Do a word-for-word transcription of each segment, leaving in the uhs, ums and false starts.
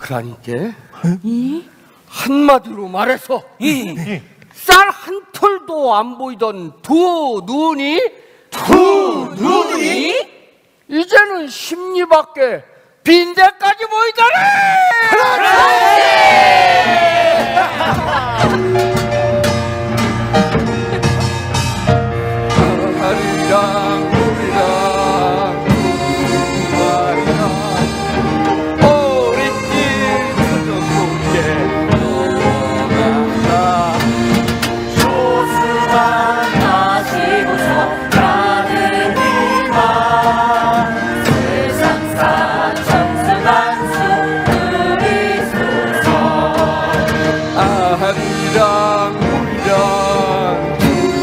그러니까 한마디로 말해서 쌀 한 톨도 안 보이던 두 눈이 두 눈이 이제는 심리밖에 빈대까지 보이더래. 하리랑 우리랑 말이랑 어린길 그저께 넘어간다. 조수만 마시고서 가는 이만 세상사 천수만수 그리소서. 아리랑 우리랑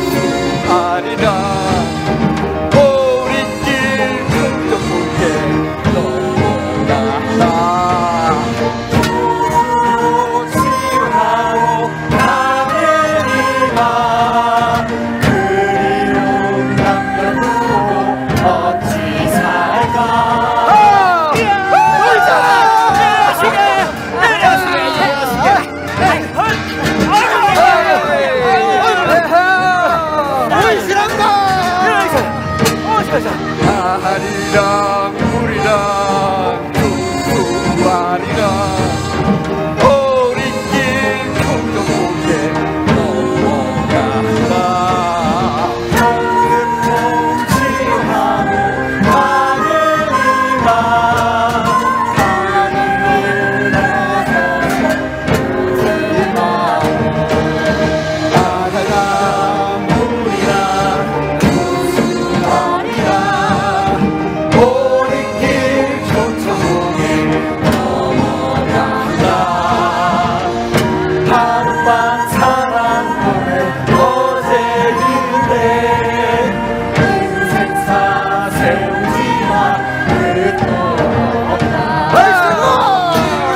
아리랑 어린길 그저께 넘어간다. 조수하고 가는 이만 그리움 남겨두고 어찌 살까. 아리랑 우리랑 두두아리랑 어린길 그저께 넘어간다. 현금통 치유하고 가는 이만 하늘을 나서서 오지 마오. 아리랑 우리랑 두수아리랑 어린길 저쪽에 넘어간다. 하룻밤 사랑 보내 어제인데 인생사 세우지마 끝도 없다.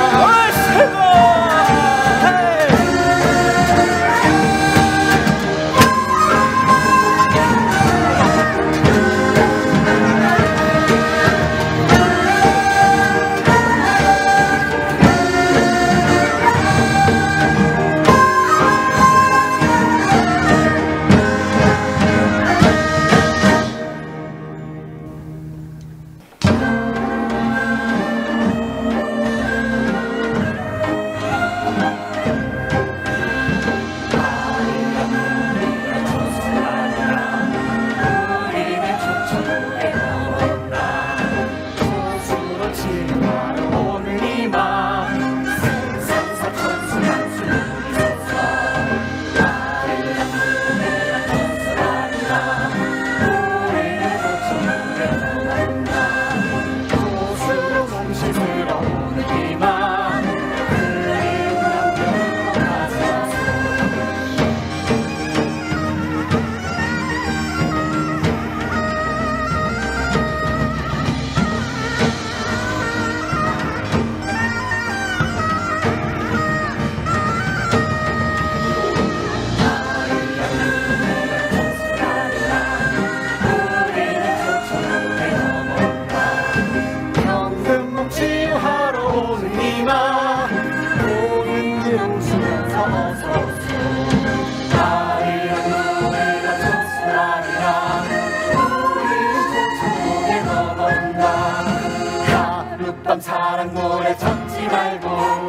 우리는 저쪽에 넘어온다. 조수로 치유하러 오는 이만 세상사 천수만수 그리소서. 아리랑 우리랑 조수아리랑 우리는 저쪽에 넘어온다. 조수로 몸 씻으러 오는 이만 그리움 남겨두고 가지 마소. 현금통 치유하러 오는 이만 모든 길 웃으면서 어서오소. 아리랑 우리가 조수아리랑 우리는 저쪽에 넘어온다. 하룻밤 사랑 노래 참지 말고